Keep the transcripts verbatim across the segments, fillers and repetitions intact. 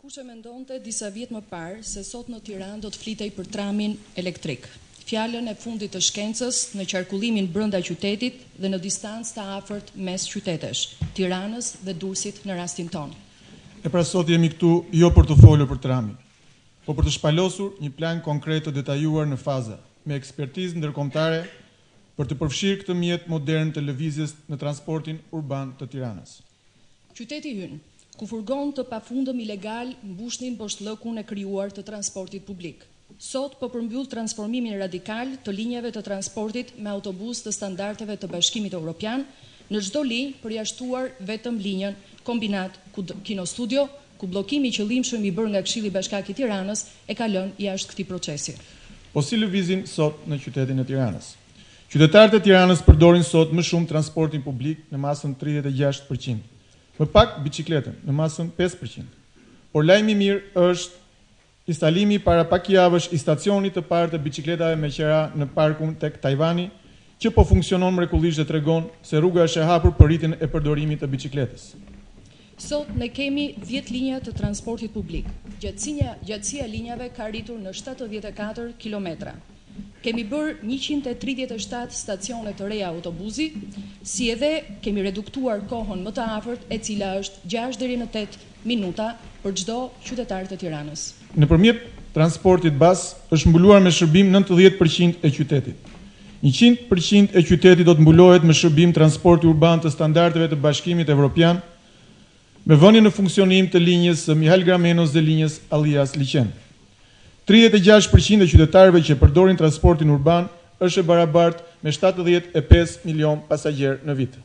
Kush e mendonte disa vjet më parë se sot në Tiranë do të flitej për tramin elektrik. Fjalën e fundit të shkencës në qarkullimin brenda qytetit dhe në distancë të afërt mes qytetesh, Tiranës dhe Durrësit në rastin ton. E pra sot jemi këtu jo për të folur për tramin, po për të shpalosur një plan konkret të detajuar në faza, me ekspertizë ndërkombëtare për të përfshirë këtë mjet modern të lëvizjes në transportin urban të Tiranës. Qyteti ynë, ku furgon të pafundëm ilegal mbushnin poshtë llokun e krijuar të transportit publik. Sot po përmbyll transformimin radikal të linjave të transportit me autobus të standardeve të Bashkimit Evropian, në çdo linjë përjashtuar vetëm linjën kombinat Kino Studio, ku bllokimi i qëllimshëm i bërë nga Këshilli Bashkiak i Tiranës e ka lënë jashtë këtij procesi. Po si lëvizin sot në qytetin e Tiranës? Qytetarët e Tiranës përdorin sot më shumë transportin publik në masën tridhjetë e gjashtë përqind. Më pak bicikletën në masën pesë përqind. Por lajmi i mirë është instalimi para pak javësh i stacionit të parë të bicikletave me qera në parkun tek Tajvani, që po funksionon mrekullisht dhe tregon se rruga është e hapur për rritjen e përdorimit të bicikletës. Sot ne kemi dhjetë linja të transportit publik. Gjatësia gjatësia linjave ka rritur në shtatëdhjetë e katër kilometra. Kemi bërë njëqind e tridhjetë e shtatë stacione të reja autobusi, si edhe kemi reduktuar kohën më të afërt, e cila është gjashtë deri në tetë minuta për çdo qytetar të Tiranës. Nëpërmjet transportit bas është mbuluar me shërbim nëntëdhjetë përqind e qytetit. njëqind përqind e qytetit do të mbulohet me shërbim transporti urban të standardeve të Bashkimit Evropian, me vënien në funksionim të linjës së Mihail Gramenos dhe linjës Allias Liqen. tridhjetë e gjashtë përqind e qytetarëve që përdorin transportin urban është e barabartë me shtatëdhjetë e pesë milion pasagjerë në vit.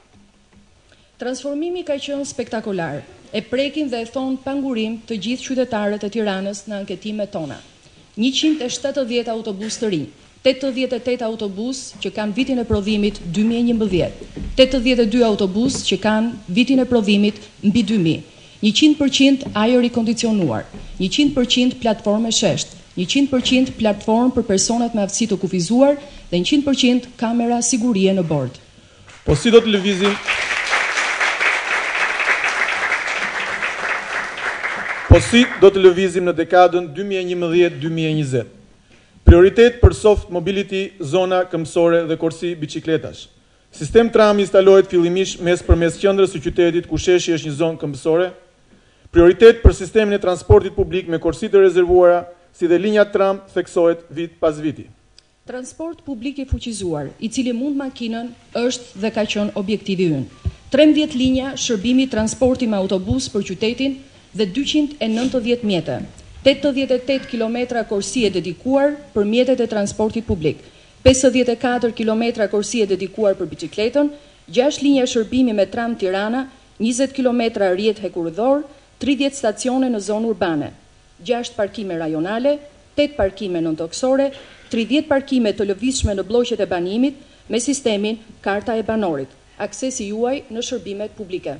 Transformimi ka qenë spektakolar. E prekin dhe e thon pa ngurim të gjithë qytetarët e Tiranës në anketimet tona. njëqind e shtatëdhjetë autobus të rinj, tetëdhjetë e tetë autobus që kanë vitin e prodhimit dy mijë e njëmbëdhjetë, tetëdhjetë e dy autobus që kanë vitin e prodhimit mbi dy mijë, njëqind përqind ajër i kondicionuar, njëqind përqind platforme shesht, njëqind përqind platformë për personat me aftësi të kufizuar dhe njëqind përqind kamera sigurie në bord. Po si do të lëvizim Po si do të lëvizim në dekadën dy mijë e njëmbëdhjetë dy mijë e njëzet? Prioritet për soft mobility, zona këmbësore dhe korsi bicikletash. Sistem tram instalohet fillimisht mes përmes qendrës së qytetit ku sheshi është një zonë këmbësore. Prioritet për sistemin e transportit publik me korsi të rezervuara, si dhe linja tram theksohet vit pas viti. Transport publik i fuqizuar, i cili mund makinën, është dhe ka qenë objektivi ynë. trembëdhjetë linja shërbimi transporti me autobus për qytetin dhe dyqind e nëntëdhjetë mjete, tetëdhjetë e tetë kilometra korsie dedikuar për mjetet e transportit publik, pesëdhjetë e katër kilometra korsie dedikuar për bicikletën, gjashtë linja shërbimi me tram Tirana, njëzet kilometra rrjet hekurëdhor, tridhjetë stacione në zonë urbane, gjashtë parkime rajonale, tetë parkime nëntoksore, tridhjetë parkime të lëvizshme në bloqet e banimit me sistemin karta e banorit, aksesi juaj në shërbimet publike.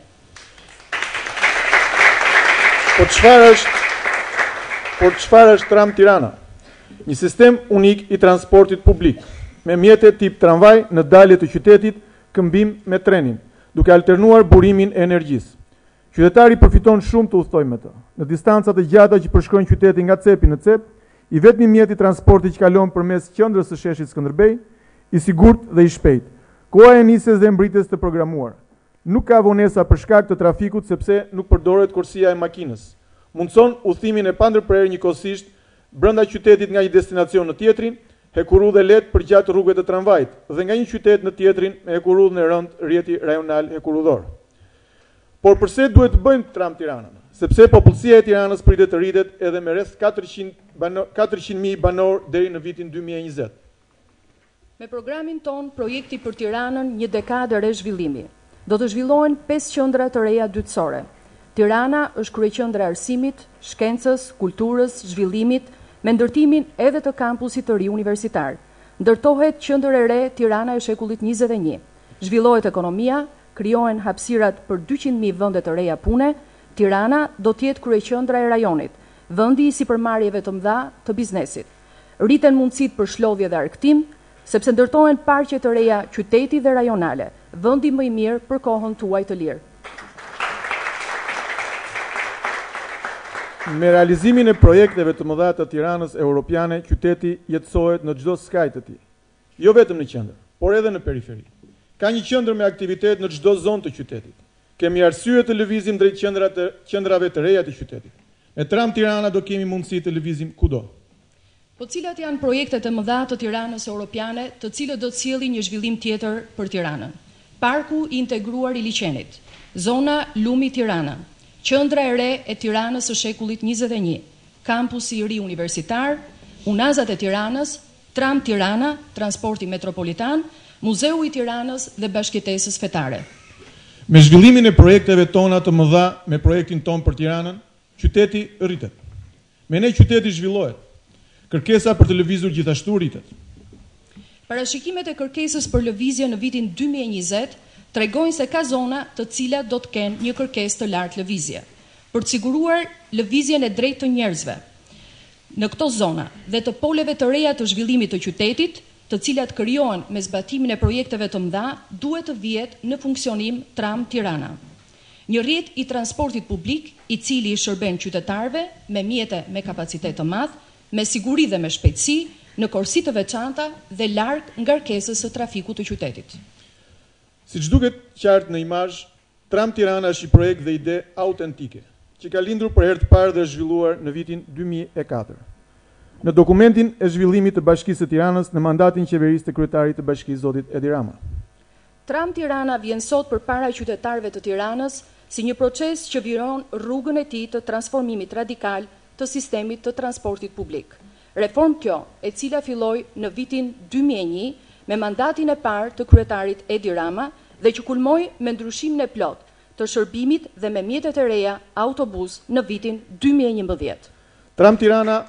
Por çfarë është Por çfarë është Tram Tirana? Një sistem unik i transportit publik, me mjete tip tramvaj në dalje të qytetit, këmbim me trenin, duke alternuar burimin e energjisë. Qytetari përfiton shumë të udhtojë me të. Në distancat e gjata që përshkojnë qytetin nga cepi në cep, i vetmi mjet i transportit që kalon përmes qendrës së sheshit Skënderbej, i sigurt dhe i shpejt. Koha e nisjes dhe mbritjes të programuar. Nuk ka vonesa për shkak të trafikut sepse nuk përdoret korsia e makinës. Mundson udhëtimin e pandërprer njëkohësisht brenda qytetit nga një destinacion në tjetrin, hekurudhë lehtë për gjatë rrugëve të tramvajit dhe nga një qytet në tjetrin me hekurudhën e rënd rrjeti rajonal hekurudhor. Por përse duhet të bëjmë Tram Tiranën? Sepse popullsia e Tiranës pritet të rritet edhe me rreth katërqind mijë banor deri në vitin dy mijë e njëzet. Me programin ton, projekti për Tiranën një dekadë re zhvillimi. Do të zhvillohen pesë qendra të reja dytësore. Tirana është kryeqendra e arsimit, shkencës, kulturës, zhvillimit, me ndërtimin edhe të kampusit të ri universitar. Ndërtohet qendër e re Tirana e shekullit njëzet e një. Zhvillohet ekonomia, krijohen hapësirat për dyqind mijë vende të reja pune. Tirana do të jetë kryeqendra e rajonit, vendi i sipërmarrjeve të mëdha të biznesit. Rriten mundësitë për shlodhje dhe argëtim, sepse ndërtohen parqe të reja qyteti dhe rajonale, vendi më i mirë për kohën tuaj të lirë. Me realizimin e projekteve të mëdha të Tiranës europiane, qyteti jetësohet në çdo skaj të tij. Jo vetëm në qendër, por edhe në periferi. Ka një qendër me aktivitet në çdo zonë të qytetit. Kemi arsye të lëvizim drejt qendrave të qendrave të reja të qytetit. Me Tram Tirana do kemi mundësi të lëvizim kudo. Po cilat janë projektet e mëdha të Tiranës europiane, të cilët do të sjellin një zhvillim tjetër për Tiranën? Parku i integruar i liçenit, zona Lumi Tirana, qendra e re e Tiranës së shekullit njëzet e një, kampusi i ri universitar, Unazat e Tiranës, Tram Tirana, transporti metropolitan, Muzeu i Tiranës dhe bashkëtesës fetare. Me zhvillimin e projekteve tona të mëdha me projektin ton për Tiranën, qyteti rritet. Me ne qyteti zhvillohet. Kërkesa për të lëvizur gjithashtu rritet. Parashikimet e kërkesës për lëvizje në vitin dy mijë e njëzet tregojnë se ka zona të cilat do të kenë një kërkesë të lartë lëvizje. Për të siguruar lëvizjen e drejtë të njerëzve në këto zona dhe të poleve të reja të zhvillimit të qytetit, të cilat krijohen me zbatimin e projekteve të mëdha, duhet të vihet në funksionim Tram Tirana. Një rrjet i transportit publik, i cili i shërben qytetarëve me mjete me kapacitet të madh, me siguri dhe me shpejtësi, në korsi të veçanta dhe larg ngarkesës së trafikut të qytetit. Siç duket qartë në imazh, Tram Tirana është një projekt dhe ide autentike, që ka lindur për herë të parë dhe zhvilluar në vitin dy mijë e katër. Në dokumentin e zhvillimit të Bashkisë së Tiranës në mandatin qeverisë të kryetarit të Bashkisë zotit Edi Rama. Tram Tirana vjen sot përpara qytetarëve të Tiranës si një proces që viron rrugën e tij të transformimit radikal të sistemit të transportit publik. Reform kjo, e cila filloi në vitin dy mijë e një me mandatin e parë të kryetarit Edi Rama dhe që kulmoi me ndryshimin e plot të shërbimit dhe me mjetet e reja autobus në vitin dy mijë e njëmbëdhjetë. Tram Tirana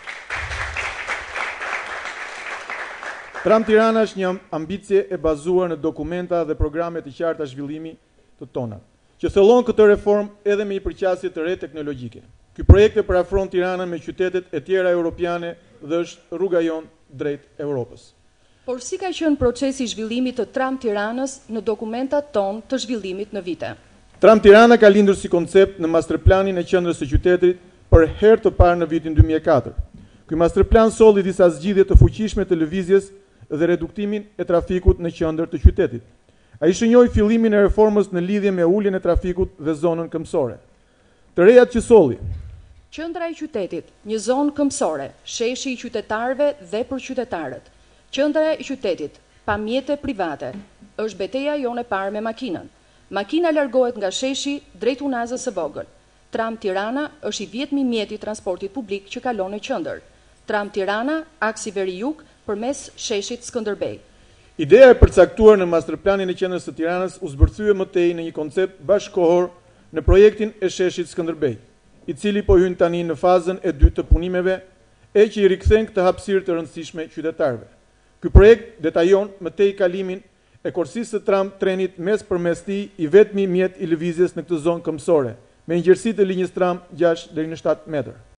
Tram Tirana është një ambicie e bazuar në dokumenta dhe programe të qarta zhvillimi të tona, që thellon këtë reform edhe me një përqasje të re teknologjike. Ky projekt e parafron Tiranën me qytetet e tjera europiane dhe është rruga jon drejt Europës. Por si ka qenë procesi i zhvillimit të Tram Tiranës në dokumentat tonë të zhvillimit në vite? Tram Tirana ka lindur si koncept në masterplanin e qendrës së qytetit për herë të parë në vitin dy mijë e katër. Ky masterplan solli disa zgjidhje të fuqishme të lëvizjes dhe reduktimin e trafikut në qendër të qytetit. Ai shënjoi fillimin e reformës në lidhje me uljen e trafikut dhe zonën këmbësore. Të rejat që solli: Qendra e qytetit, një zonë këmbësore, sheshi i qytetarëve dhe për qytetarët. Qendra e qytetit, pa mjete private, është betejë jonë e parë me makinën. Makina largohet nga sheshi drejt Unazës së vogël. Tram Tirana është i vjetmi mjeti i transportit publik që kalon në qendër. Tram Tirana, aksi veri-jug përmes sheshit Skënderbej. Ideja e përcaktuar në masterplanin e qendrës së Tiranës u zbërthye më tej në një koncept bashkëkohor në projektin e sheshit Skënderbej, i cili po hyn tani në fazën e dytë të punimeve, e që i rikthen këtë hapësirë të rëndësishme qytetarëve. Ky projekt detajon më tej kalimin e korsisë së tram trenit mes përmes tij, i vetmi mjet i lëvizjes në këtë zonë këmbësore, me një gjerësi të linjës tram gjashtë deri në shtatë metër.